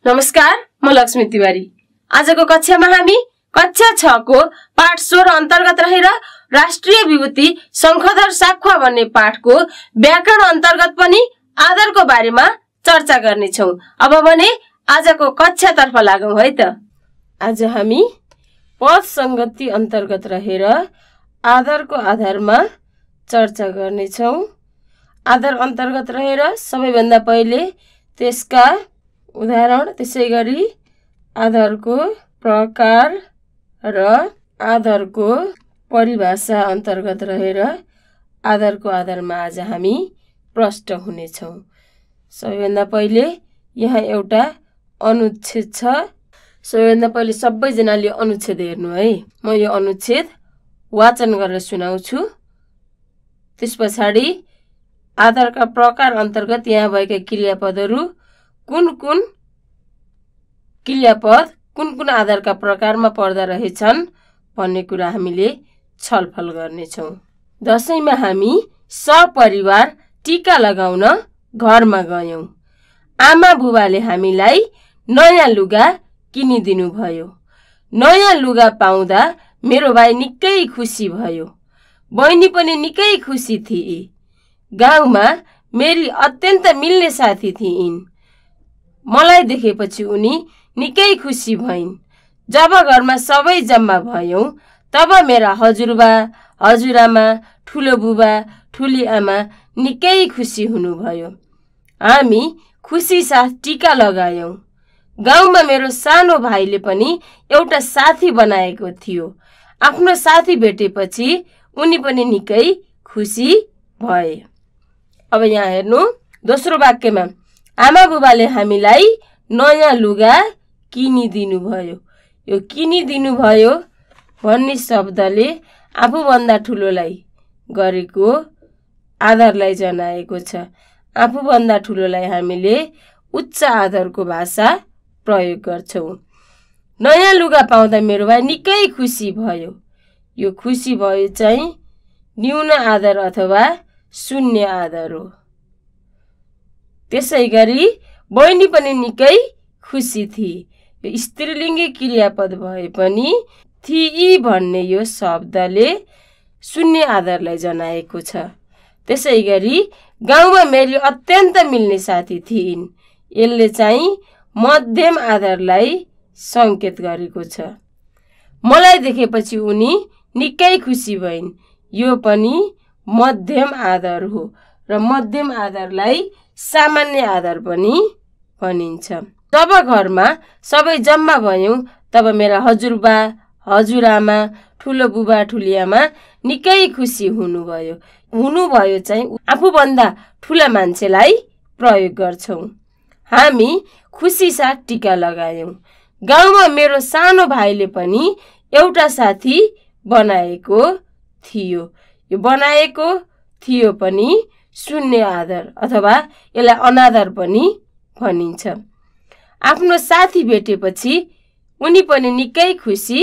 नमस्कार, म लक्ष्मी तिवारी। आजको कक्षामा हामी कक्षा 6 को पाठ 16 अन्तर्गत रहेर राष्ट्रिय विभूति शंखधर साख्वा भन्ने पाठको व्याकरण अन्तर्गत पनि आदरको बारेमा चर्चा गर्नेछौं। अब भने आजको कक्षातर्फ लागौं है त। आज हामी पद संगति अन्तर्गत रहेर आदरको आधारमा चर्चा गर्नेछौं। आदर अन्तर्गत रहेर सबैभन्दा पहिले त्यसका उदाहरण, त्यसैगरी आदरको प्रकार र आदरको परिभाषा अन्तर्गत रहेर आदरको आधारमा आज हामी प्रश्न हुनेछौं। सबैभन्दा पहिले यहाँ एउटा अनुच्छेद छ। सबैभन्दा पहिले सबैजनाले अनुच्छेद हेर्नु है। म यो अनुच्छेद वाचन गरेर सुनाउँछु। त्यसपछाडि आदरका प्रकार अन्तर्गत यहाँ भएका क्रियापदहरू कुन क्रियापद कुन आधारका प्रकारमा पर्दा रहेछन् भन्ने कुरा हामीले छलफल गर्नेछौं। दशैंमा हामी सपरिवार टीका लगाउन घरमा गयौं। आमा बुबाले हामीलाई नयाँ लुगा किनिदिनु भयो। नयाँ लुगा पाउँदा मेरो भाइ निकै खुसी भयो। बहिनी पनि निकै खुसी थिए। गाउँमा मेरी अत्यन्त मिल्ने साथी थिइन्। मलाई देखेपछि उनी निकै खुसी भइन्। जब घरमा सबै जम्मा भयौं तब मेरा हजुरबा, हजुरआमा, ठुलो बुबा, ठुली आमा निकै खुसी हुनुभयो। हामी खुसी साथ टीका लगायौं। गाउँमा मेरो सानो भाइले पनि एउटा साथी बनाएको थियो। आफ्नो साथी भेटेपछि उनी पनि निकै खुसी भए। अब यहाँ हेर्नु, दोस्रो वाक्यमा आमा बुबाले हामीलाई नयाँ लुगा किनिदिनु भयो। यो किनिदिनु भयो भन्ने शब्दले आफूभन्दा ठुलोलाई गरेको आदरलाई जनाएको छ। आफूभन्दा ठुलोलाई हामीले उच्च आदरको भाषा प्रयोग गर्छौं। नयाँ लुगा पाउँदा मेरो भाइ निकै खुसी भयो। यो खुसी भयो चाहिँ न्यून आदर अथवा शून्य आदर हो। त्यसैगरी बहिनी पनि निकै खुसी थिए। यो स्त्रीलिङ्गी क्रियापद भए पनि थिई भन्ने यो शब्दले शून्य आदरलाई जनाएको छ। त्यसैगरी गाउँमा मेरी अत्यन्त मिल्ने साथी थिइन्। यसले चाहिँ मध्यम आदरलाई संकेत गरेको छ। मलाई देखेपछि उनी निकै खुसी भइन्। यो पनि मध्यम आदर हो र मध्यम आदरलाई सामान्य आदर पनि भनिन्छ। जब घरमा सबै जम्मा भयौं तब मेरा हजुरबा, हजुरआमा, ठुलो बुबा, ठुली आमा निकै खुसी हुनुभयो। हुनुभयो चाहिँ आफूभन्दा ठुला मान्छेलाई प्रयोग गर्छौं। हामी खुसी साथ टीका लगायौं। गाउँमा मेरो सानो भाइले पनि एउटा साथी बनाएको थियो। यो बनाएको थियो पनि शून्य आदर अथवा यसलाई अनादर पनि भनिन्छ। आफ्नो साथी भेटेपछि उनी पनि निकै खुसी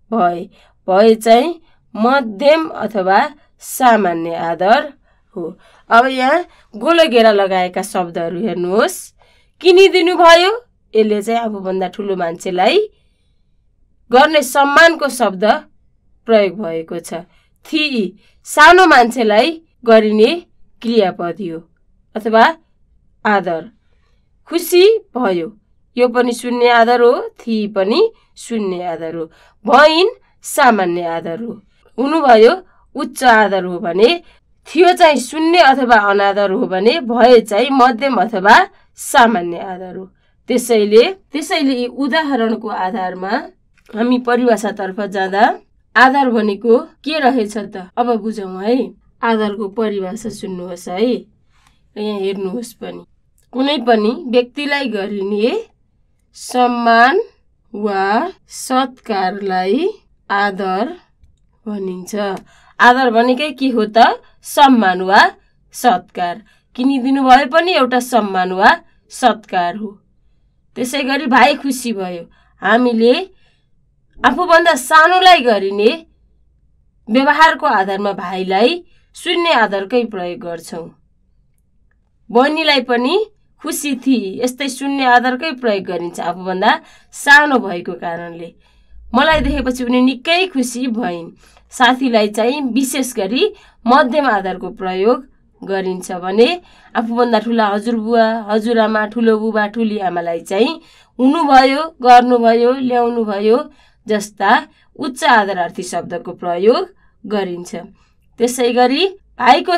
भए चाहिँ मध्यम अथवा सामान्य आदर हो। अब यहाँ गोलो घेरा लगाएका शब्दहरू हेर्नुहोस्। किनिदिनु भयो, यसले चाहिँ आफूभन्दा ठुलो मान्छेलाई गर्ने सम्मानको शब्द प्रयोग भएको छ। थिई सानो मान्छेलाई गरिने क्रियापद हो अथवा आदर। खुसी भयो, यो पनि शून्य आदर हो। थिई पनि शून्य आदर हो। भइन् सामान्य आदर हो। हुनुभयो उच्च आदर हो भने थियो चाहिँ शून्य अथवा अनादर हो भने भए चाहिँ मध्यम अथवा सामान्य आदर हो। त्यसैले यी उदाहरणको आधारमा हामी परिभाषातर्फ जाँदा आदर भनेको के रहेछ त अब बुझौँ है। आदरको परिभाषा सुन्नुहोस् है। यहाँ हेर्नुहोस् पनि, कुनै पनि व्यक्तिलाई गरिने सम्मान वा सत्कारलाई आदर भनिन्छ। आदर भनेकै के हो त? सम्मान वा सत्कार। किनिदिनु भए पनि एउटा सम्मान वा सत्कार हो। त्यसैगरी भाइ खुसी भयो। हामीले आफूभन्दा सानोलाई गरिने व्यवहारको आधारमा भाइलाई शून्य आदरकै प्रयोग गर्छौं। बहिनीलाई पनि खुसी थिए। यस्तै शून्य आधारकै प्रयोग गरिन्छ आफूभन्दा सानो भएको कारणले। मलाई देखेपछि उनी निकै खुसी भइन्। साथीलाई चाहिँ विशेष गरी मध्यम आधारको प्रयोग गरिन्छ भने आफूभन्दा ठुला हजुरबुवा, हजुरआमा, ठुलो बुबा, ठुली आमालाई चाहिँ हुनुभयो, गर्नुभयो, ल्याउनुभयो जस्ता उच्च आदरार्थी शब्दको प्रयोग गरिन्छ। त्यसै गरी भाइको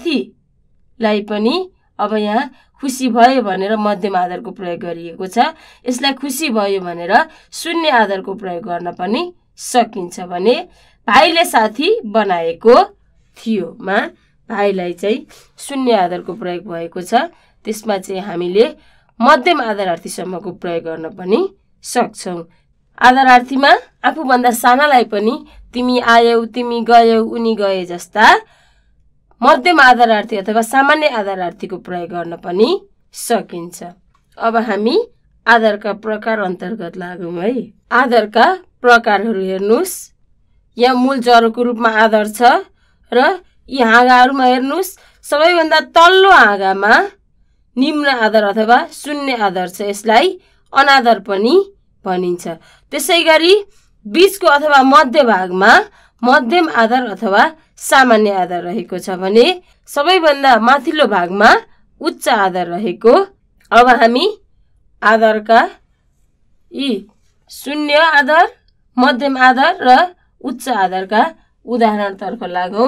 साथीलाई पनि अब यहाँ खुसी भयो भनेर मध्यम आधारको प्रयोग गरिएको छ। यसलाई खुसी भयो भनेर शून्य आधारको प्रयोग गर्न पनि सकिन्छ भने भाइले साथी बनाएको थियो मा भाइलाई चाहिँ शून्य आधारको प्रयोग भएको छ। त्यसमा चाहिँ हामीले मध्यम आदरार्थीसम्मको प्रयोग गर्न पनि सक्छौँ। आदरार्थीमा आफूभन्दा सानालाई पनि तिमी आयौ, तिमी गयौ, उनी गए जस्ता मध्यम आदरार्थी अथवा सामान्य आदरार्थीको प्रयोग गर्न पनि सकिन्छ। अब हामी आदरका प्रकार अन्तर्गत लागौँ है। आदरका प्रकारहरू हेर्नुहोस्। यहाँ मूल जरोको रूपमा आदर छ र यी हाँगाहरूमा हेर्नुहोस्, सबैभन्दा तल्लो हाँगामा निम्न आदर अथवा शून्य आदर छ। यसलाई अनादर पनि भनिन्छ। त्यसै गरी बीचको अथवा मध्य भागमा मध्यम आदर अथवा सामान्य आदर रहेको छ भने सबैभन्दा माथिल्लो भागमा उच्च आदर रहेको। अब हामी आदरका यी शून्य आदर, मध्यम आदर र उच्च आदरका उदाहरणतर्फ लागौँ।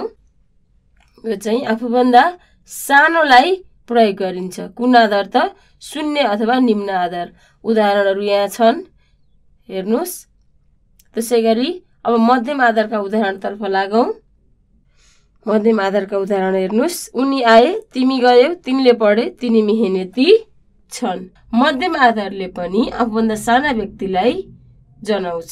यो चाहिँ आफूभन्दा सानोलाई प्रयोग गरिन्छ। कुन आदर त? शून्य अथवा निम्न आदर। उदाहरणहरू यहाँ छन्, हेर्नुहोस्। त्यसै गरी अब मध्यम आदरका उदाहरणतर्फ लागौँ। मध्यम आदरका उदाहरण हेर्नुहोस्। उनी आए, तिमी गयौ, तिमीले पढे, तिनी मेहनती छन्। मध्यम आदरले पनि आफूभन्दा साना व्यक्तिलाई जनाउँछ।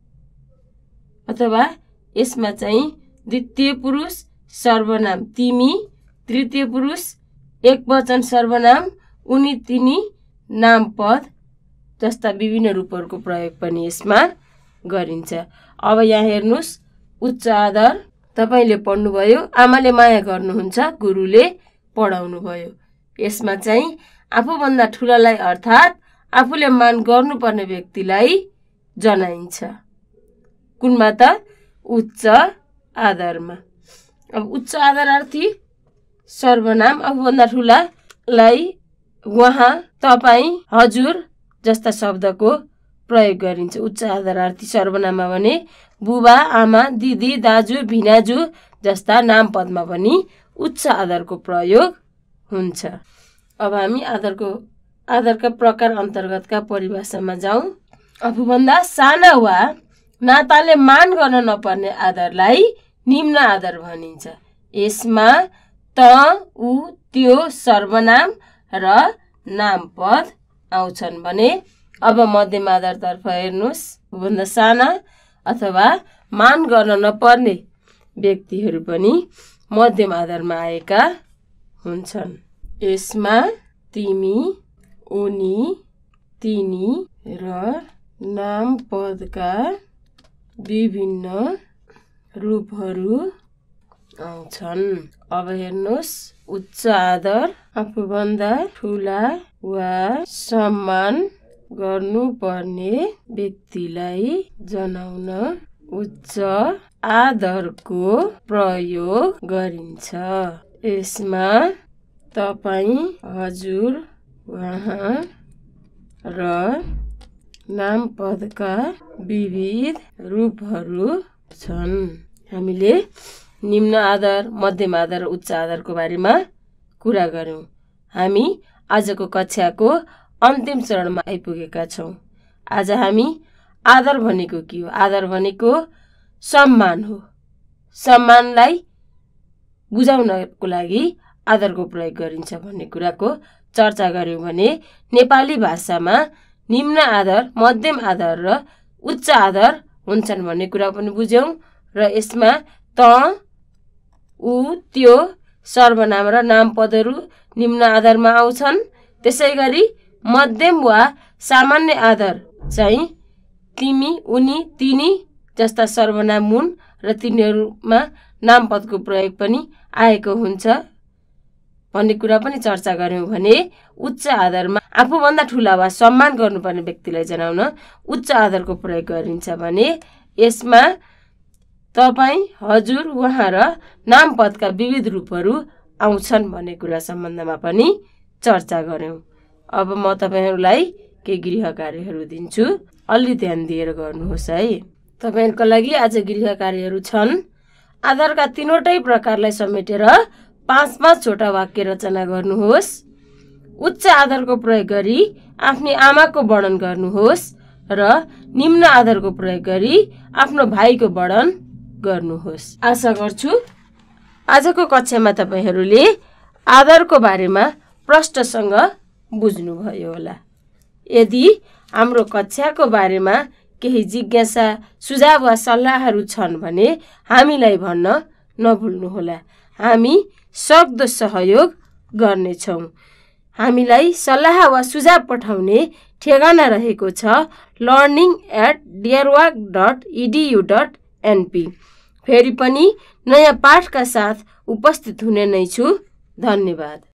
अथवा यसमा चाहिँ द्वितीय पुरुष सर्वनाम तिमी, तृतीय पुरुष एकवचन सर्वनाम उनी, तिनी, नामपद जस्ता विभिन्न रूपहरूको प्रयोग पनि यसमा गरिन्छ। अब यहाँ हेर्नुहोस्, उच्च आदर तपाईले पढ्नुभयो, आमाले माया गर्नुहुन्छ, गुरुले पढाउनु भयो। यसमा चाहिँ आफूभन्दा ठुलालाई अर्थात् आफूले मान गर्नुपर्ने व्यक्तिलाई जनाइन्छ। कुनमा त? उच्च आदरमा। अब उच्च आदरार्थी सर्वनाम आफूभन्दा ठुलालाई उहाँ, तपाईँ, हजुर जस्ता शब्दको प्रयोग गरिन्छ। उच्च आदरार्थी सर्वनाममा भने बुबा, आमा, दिदी, दाजु, भिनाजु जस्ता नामपदमा पनि उच्च आदरको प्रयोग हुन्छ। अब हामी आदरका प्रकार अन्तर्गतका परिभाषामा जाउँ। आफूभन्दा साना वा नाताले मान गर्न नपर्ने आदरलाई निम्न आदर भनिन्छ। यसमा त, उ, त्यो सर्वनाम र नामपद आउँछन् भने अब मध्यम आदरतर्फ हेर्नुहोस्। आफूभन्दा साना अथवा मान गर्न नपर्ने व्यक्तिहरू पनि मध्यम आदरमा आएका हुन्छन्। यसमा तिमी, उनी, तिनी र नामपदका विभिन्न रूपहरू आउँछन्। अब हेर्नुहोस्, उच्च आदर आफूभन्दा ठुला वा सम्मान गर्नुपर्ने व्यक्तिलाई जनाउन उच्च आदरको प्रयोग गरिन्छ। यसमा तपाईँ, हजुर, उहाँ र नामपदका विविध रूपहरू छन्। हामीले निम्न आदर, मध्यम आदर र उच्च आदरको बारेमा कुरा गर्यौँ। हामी आजको कक्षाको अन्तिम चरणमा आइपुगेका छौँ। आज हामी आदर भनेको के हो? आदर भनेको सम्मान हो। सम्मानलाई बुझाउनको लागि आदरको प्रयोग गरिन्छ भन्ने कुराको चर्चा गर्यौँ भने नेपाली भाषामा निम्न आदर, मध्यम आदर र उच्च आदर हुन्छन् भन्ने कुरा पनि बुझ्यौँ र यसमा त, उ, त्यो सर्वनाम र नामपदहरू निम्न आदरमा आउँछन्। त्यसै गरी मध्यम वा सामान्य आदर चाहिँ तिमी, उनी, तिनी जस्ता सर्वनाम हुन् र तिनीहरूमा नामपदको प्रयोग पनि आएको हुन्छ। भन्ने कुरा पनि चर्चा गर्यौं भने उच्च आदरमा आफूभन्दा ठूला वा सम्मान गर्नुपर्ने व्यक्तिलाई जनाउन उच्च आदरको प्रयोग गरिन्छ भने यसमा तपाईं, हजुर, उहाँ र नाम पदका विविध रूपहरू आउँछन् भन्ने कुरा सम्बन्धमा पनि चर्चा गर्यौं। अब म तपाईहरुलाई केही गृह कार्यहरू दिन्छु, अलि ध्यान दिएर गर्नुहोस् है। तपाईहरुको लागि आज गृह कार्यहरू छन्। आदरका तीनवटै प्रकारलाई समेटेर 5-5 वटा वाक्य रचना गर्नुहोस्। उच्च आदरको प्रयोग गरी आफ्नी आमाको वर्णन गर्नुहोस् र निम्न आदरको प्रयोग गरी आफ्नो भाइको वर्णन गर्नुहोस्। आशा गर्छु आजको कक्षामा तपाईहरुले आदरको बारेमा प्रष्टसँग बुझ्नुभयो होला। यदि हाम्रो कक्षाको बारेमा केही जिज्ञासा, सुझाव वा सल्लाहहरू छन् भने हामीलाई भन्न नभुल्नुहोला। हामी सक्दो सहयोग गर्नेछौँ। हामीलाई सल्लाह वा सुझाव पठाउने ठेगाना रहेको छ learning@deerwalk.edu.np। फेरि पनि नयाँ पाठका साथ उपस्थित हुने नै छु। धन्यवाद।